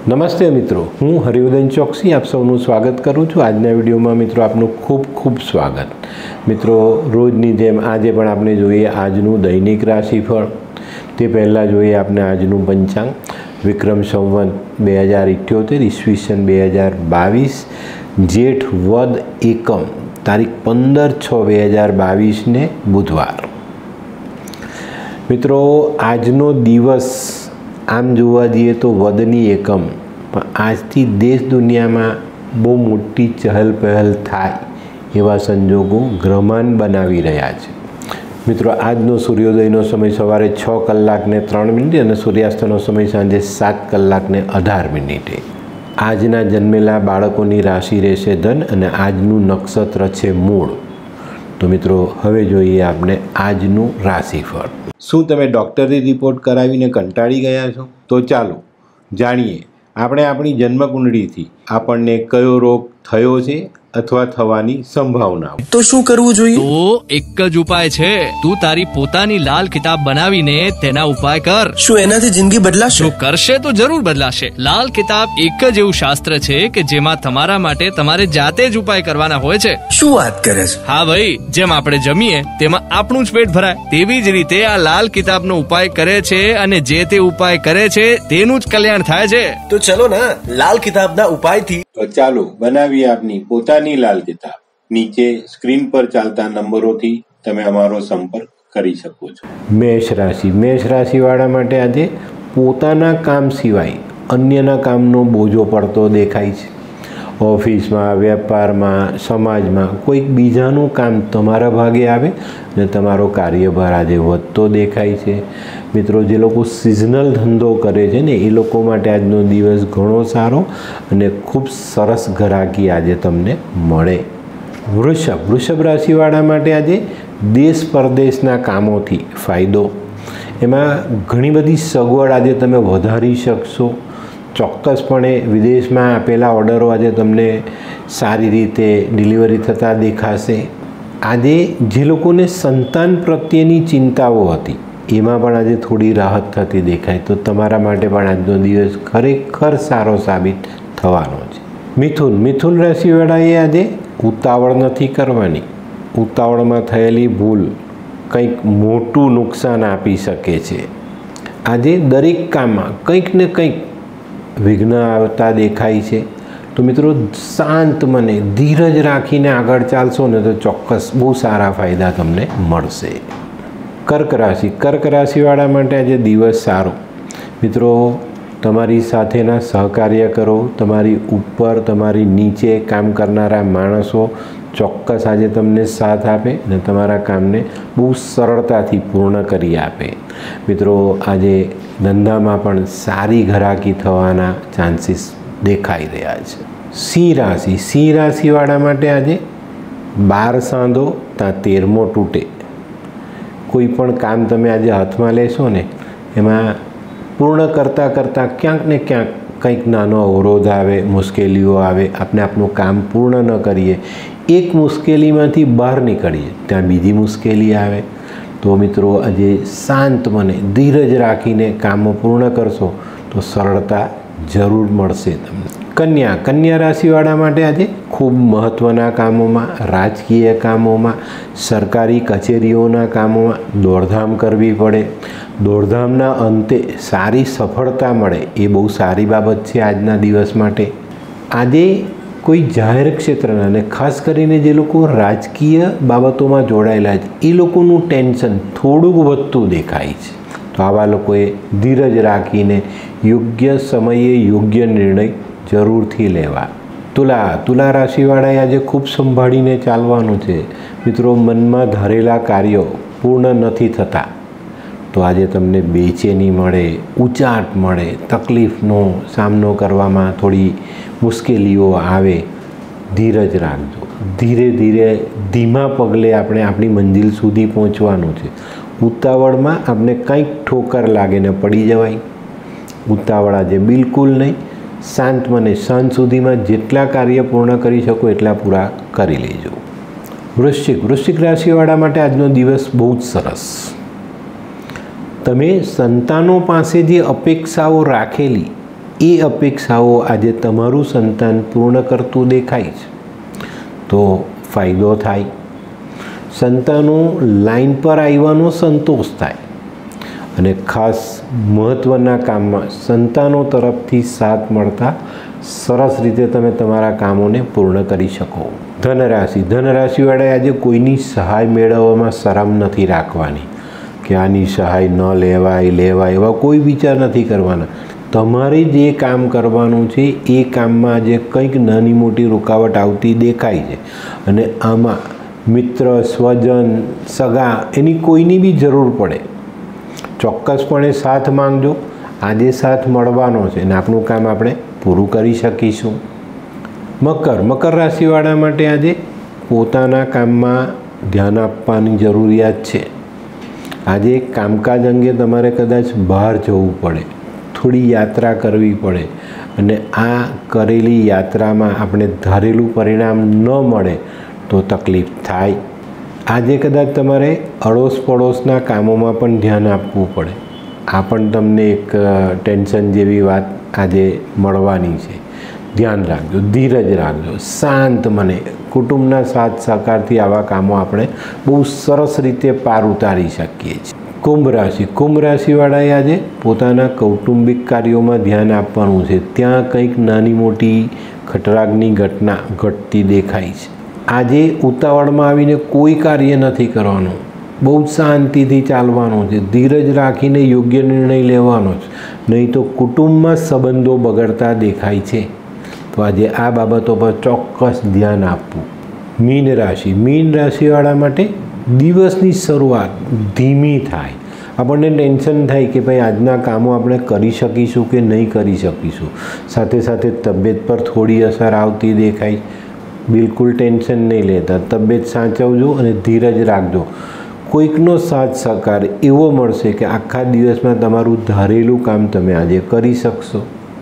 नमस्ते मित्रों, हूँ हरिवर्धन चौकसी आप सबનું સ્વાગત કરું છું। આજના વિડીયોમાં મિત્રો આપનું ખૂબ ખૂબ સ્વાગત। મિત્રો રોજની જેમ આજે પણ આપણે જોઈએ આજનું દૈનિક રાશિફળ। તે પહેલાં જોઈએ આપણે આજનું પંચાંગ। વિક્રમ સંવત 2078 ઈસવીસન 2022 જેઠ વદ એકમ તારીખ 15/6/2022 ને બુધવાર। મિત્રો આજનો દિવસ आम जोवा जईए तो वदनी एकम पण आजथी देश दुनिया में बहुत मोटी चहल पहल थाय एवा संजोगों ग्रहमान बनावी रह्या छे। मित्रों आजनो सूर्योदयनो समय सवारे 6:03 और सूर्यास्तनो समय सांजे 7:18 आजना जन्मेला बाळकोनी राशि रहेशे धन और आजनु नक्षत्र छे मूळ। तो मित्रों हवे जोईए आपणे आजनु राशिफळ। શું તમે ડૉક્ટરી રિપોર્ટ કરાવીને કંટાળી ગયા છો? તો ચાલો જાણીએ આપણે આપણી જન્મકુંડળીથી આપણને કયો રોગ થયો છે અથવા થવાની સંભાવનાઓ। તો શું કરવું જોઈએ? તો એક જ ઉપાય છે, તું તારી પોતાની લાલ કિતાબ બનાવીને તેના ઉપાય કર। શું એનાથી જિંદગી બદલાશે? જો કરશે તો જરૂર બદલાશે। લાલ કિતાબ એક જ એવું શાસ્ત્ર છે કે જેમાં તમારા માટે તમારે જાતે જ ઉપાય કરવાના હોય છે। શું વાત કરે છે? હા ભાઈ, જેમ આપણે જમીએ તેમાં આપણું જ પેટ ભરાય, તેવી જ રીતે આ લાલ કિતાબનો ઉપાય કરે છે અને જે તે ઉપાય કરે છે તેનું જ કલ્યાણ થાય છે। તો ચલો ના લાલ કિતાબના ઉપાયથી। તો ચાલો બનાવીએ આપની પોતાની લાલ કિતાબ। નીચે સ્ક્રીન પર ચાલતા નંબરોથી તમે અમારો સંપર્ક કરી શકો છો। મેષ રાશિવાળા માટે આજે પોતાના કામ સિવાય અન્યના કામનો બોજો પડતો દેખાય છે। ઓફિસમાં, વેપારમાં, સમાજમાં કોઈક બીજાનું કામ તમારા ભાગે આવે અને તમારો કાર્યભાર આજે વધતો દેખાય છે। મિત્રો જે લોકો સિઝનલ ધંધો કરે છે ને એ લોકો માટે આજનો દિવસ ઘણો સારો અને ખૂબ સરસ ગ્રાહકી આજે તમને મળે। વૃષભ રાશિવાળા માટે આજે દેશ પરદેશના કામોથી ફાયદો, એમાં ઘણી બધી સગવડ આજે તમે વધારી શકશો। ચોક્કસપણે વિદેશમાં આપેલા ઓર્ડરો આજે તમને સારી રીતે ડિલિવરી થતા દેખાશે। આજે જે લોકોને સંતાન પ્રત્યેની ચિંતાઓ હતી એમાં પણ આજે થોડી રાહત થતી દેખાય, તો તમારા માટે પણ આજનો દિવસ ખરેખર સારો સાબિત થવાનો છે। મિથુન રાશિવાળાએ આજે ઉતાવળ નથી કરવાની। ઉતાવળમાં થયેલી ભૂલ કંઈક મોટું નુકસાન આપી શકે છે। આજે દરેક કામમાં કંઈક ને કંઈક વિઘ્ન આવતા દેખાય છે। તો મિત્રો શાંત મને ધીરજ રાખીને આગળ ચાલશો ને તો ચોક્કસ બહુ સારા ફાયદા તમને મળશે। કર્ક રાશિવાળા માટે આજે દિવસ સારો। મિત્રો તમારી સાથેના સહકાર્યકરો, તમારી ઉપર તમારી નીચે કામ કરનારા માણસો ચોક્કસ આજે તમને સાથ આપે અને તમારા કામને બહુ સરળતાથી પૂર્ણ કરી આપે। મિત્રો આજે ધંધામાં પણ સારી ગ્રાહકી થવાના ચાન્સીસ દેખાઈ રહ્યા છે। સિંહ રાશિવાળા માટે આજે 12 સાંધો ત્યાં 13મો તૂટે। કોઈ પણ કામ તમે આજે હાથમાં લેશો ને એમાં પૂર્ણ કરતાં ક્યાંક ને ક્યાંક કંઈક નાનો અવરોધ આવે, મુશ્કેલીઓ આવે, આપણે આપણું કામ પૂર્ણ ન કરીએ, એક મુશ્કેલીમાંથી બહાર નીકળીએ ત્યાં બીજી મુશ્કેલી આવે। તો મિત્રો આજે શાંત મને ધીરજ રાખીને કામો પૂર્ણ કરશો તો સરળતા જરૂર મળશે તમને। કન્યા રાશિવાળા માટે આજે ખૂબ મહત્ત્વના કામોમાં, રાજકીય કામોમાં, સરકારી કચેરીઓના કામોમાં દોડધામ કરવી પડે। દોડધામના અંતે સારી સફળતા મળે એ બહુ સારી બાબત છે આજના દિવસ માટે। આજે કોઈ જાહેર ક્ષેત્રના અને ખાસ કરીને જે લોકો રાજકીય બાબતોમાં જોડાયેલા છે એ લોકોનું ટેન્શન થોડુંક વધતું દેખાય છે। તો આવા લોકોએ ધીરજ રાખીને યોગ્ય સમયે યોગ્ય નિર્ણય જરૂરથી લેવા। તુલા રાશિવાળાએ આજે ખૂબ સંભાળીને ચાલવાનું છે। મિત્રો મનમાં ધારેલા કાર્યો પૂર્ણ નથી થતા તો આજે તમને બેચેની મળે, ઉચાટ મળે, તકલીફનો સામનો કરવામાં થોડી મુશ્કેલીઓ આવે। ધીરજ રાખજો, ધીરે ધીમા પગલે આપણે આપણી મંજિલ સુધી પહોંચવાનું છે। ઉતાવળમાં આપણે કંઈક ઠોકર લાગે ને પડી જવાય। ઉતાવળ આજે બિલકુલ નહીં। શાંત મને સાંજ સુધીમાં જેટલા કાર્ય પૂર્ણ કરી શકો એટલા પૂરા કરી લેજો। વૃશ્ચિક રાશિવાળા માટે આજનો દિવસ બહુ જ સરસ। તમે સંતાનો પાસે જે અપેક્ષાઓ રાખેલી એ અપેક્ષાઓ આજે તમારું સંતાન પૂર્ણ કરતું દેખાય છે તો ફાયદો થાય. સંતાનો લાઈન પર આવવાનો સંતોષ થાય અને ખાસ મહત્ત્વના કામમાં સંતાનો તરફથી સાથ મળતા સરસ રીતે તમે તમારા કામોને પૂર્ણ કરી શકો. ધનરાશિવાળાએ આજે કોઈની સહાય મેળવવામાં શરમ નથી રાખવાની કે આની સહાય ન લેવાય એવા કોઈ વિચાર નથી કરવાના. તમારે જે કામ કરવાનું છે એ કામમાં આજે કંઈક નાની મોટી રૂકાવટ આવતી દેખાય છે અને આમાં મિત્ર, સ્વજન, સગા એની કોઈની બી જરૂર પડે ચોક્કસપણે સાથ માંગજો. આજે સાથ મળવાનો છે અને આપણું કામ આપણે પૂરું કરી શકીશું. મકર રાશિવાળા માટે આજે પોતાના કામમાં ધ્યાન આપવાની જરૂરિયાત છે. આજે કામકાજ અંગે તમારે કદાચ બહાર જવું પડે, થોડી યાત્રા કરવી પડે અને આ કરેલી યાત્રામાં આપણે ધારેલું પરિણામ ન મળે તો તકલીફ થાય. આજે કદાચ તમારે અડોશ પડોશના કામોમાં પણ ધ્યાન આપવું પડે. આ પણ તમને એક ટેન્શન જેવી વાત આજે મળવાની છે. ધ્યાન રાખજો, ધીરજ રાખજો, શાંત મને. કુટુંબના સાથ સહકારથી આવા કામો આપણે બહુ સરસ રીતે પાર ઉતારી શકીએ છીએ. કુંભ રાશિવાળાએ આજે પોતાના કૌટુંબિક કાર્યોમાં ધ્યાન આપવાનું છે. ત્યાં કંઈક નાની મોટી ખટરાગની ઘટના ઘટતી દેખાય છે. આજે ઉતાવળમાં આવીને કોઈ કાર્ય નથી કરવાનું, બહુ શાંતિથી ચાલવાનું છે. ધીરજ રાખીને યોગ્ય નિર્ણય લેવાનો છે, નહીં તો કુટુંબમાં સંબંધો બગડતા દેખાય છે. તો આજે આ બાબતો પર ચોક્કસ ધ્યાન આપવું. મીન રાશિવાળા માટે દિવસની શરૂઆત ધીમી થાય. આપણને ટેન્શન થાય કે ભાઈ આજના કામો આપણે કરી શકીશું કે નહીં કરી શકીશું. સાથે સાથે તબિયત પર થોડી અસર આવતી દેખાય. બિલકુલ ટેન્શન નહીં લેતા, તબિયત સાચવજો અને ધીરજ રાખજો. કોઈકનો સાથ સહકાર એવો મળશે કે આખા દિવસમાં તમારું ધારેલું કામ તમે આજે કરી શકશો.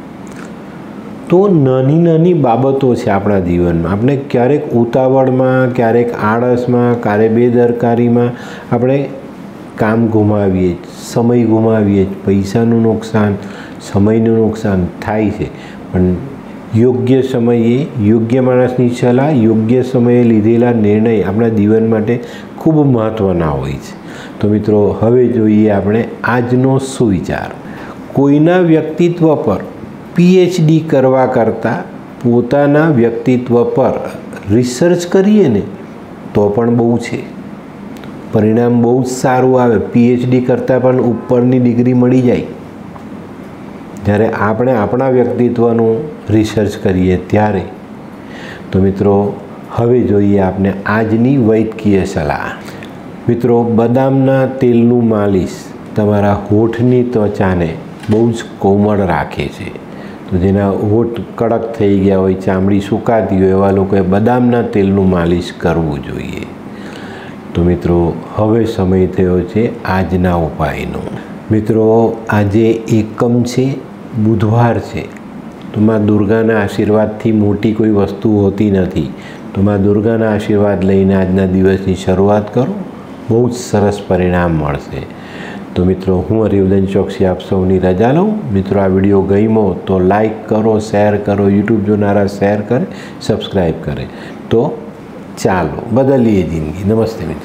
તો નાની બાબતો છે આપણા જીવનમાં. આપણે ક્યારેક ઉતાવળમાં, ક્યારેક આળસમાં, ક્યારેક બેદરકારીમાં આપણે કામ ગુમાવીએ, સમય ગુમાવીએ, પૈસાનું નુકસાન, સમયનું નુકસાન થાય છે. પણ યોગ્ય સમયે યોગ્ય માણસની સલાહ, યોગ્ય સમયે લીધેલા નિર્ણય આપણા જીવન માટે ખૂબ મહત્ત્વના હોય છે. તો મિત્રો, હવે જોઈએ આપણે આજનો સુવિચાર. કોઈના વ્યક્તિત્વ પર PhD કરવા કરતાં પોતાના વ્યક્તિત્વ પર રિસર્ચ કરીએ ને તો પણ બહુ છે, પરિણામ બહુ જ સારું આવે. PhD કરતાં પણ ઉપરની ડિગ્રી મળી જાય જ્યારે આપણે આપણા વ્યક્તિત્વનું રિસર્ચ કરીએ ત્યારે. તો મિત્રો, હવે જોઈએ આપણે આજની વૈદ્યકીય સલાહ. મિત્રો, બદામના તેલનું માલિશ તમારા હોઠની ત્વચાને બહુ જ કોમળ રાખે છે. તો જેના હોઠ કડક થઈ ગયા હોય, ચામડી સુકાતી હોય, એવા લોકોએ બદામના તેલનું માલિશ કરવું જોઈએ. તો મિત્રો, હવે સમય થયો છે આજના ઉપાયનો. મિત્રો, આજે એકમ છે, બુધવાર છે. તો માં દુર્ગાના આશીર્વાદથી મોટી કોઈ વસ્તુ હોતી નથી. તો માં દુર્ગાના આશીર્વાદ લઈને આજના દિવસની શરૂઆત કરો, બહુ જ સરસ પરિણામ મળશે. તો મિત્રો, હું હરિવર્ધન ચોકસી આપ સૌની રજા લઉં. મિત્રો, આ વિડીયો ગમ્યો તો લાઈક કરો, શેર કરો, યુટ્યુબ જોનારા શેર કરે, સબસ્ક્રાઈબ કરે. તો ચાલો બદલીએ જિંદગી. નમસ્તે મિત્રો.